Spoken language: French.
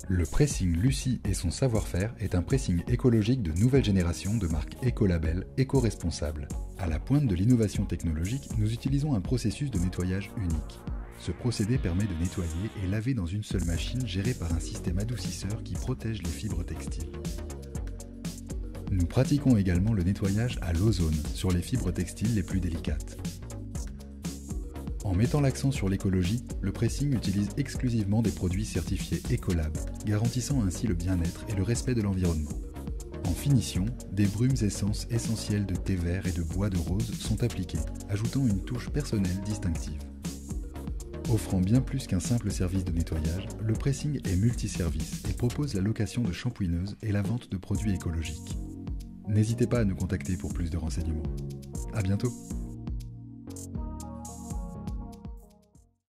Le pressing Lucie et son savoir-faire est un pressing écologique de nouvelle génération de marque écolabel éco-responsable. À la pointe de l'innovation technologique, nous utilisons un processus de nettoyage unique. Ce procédé permet de nettoyer et laver dans une seule machine gérée par un système adoucisseur qui protège les fibres textiles. Nous pratiquons également le nettoyage à l'ozone sur les fibres textiles les plus délicates. En mettant l'accent sur l'écologie, le pressing utilise exclusivement des produits certifiés Ecolab, garantissant ainsi le bien-être et le respect de l'environnement. En finition, des brumes essences essentielles de thé vert et de bois de rose sont appliquées, ajoutant une touche personnelle distinctive. Offrant bien plus qu'un simple service de nettoyage, le pressing est multiservice et propose la location de shampouineuses et la vente de produits écologiques. N'hésitez pas à nous contacter pour plus de renseignements. À bientôt!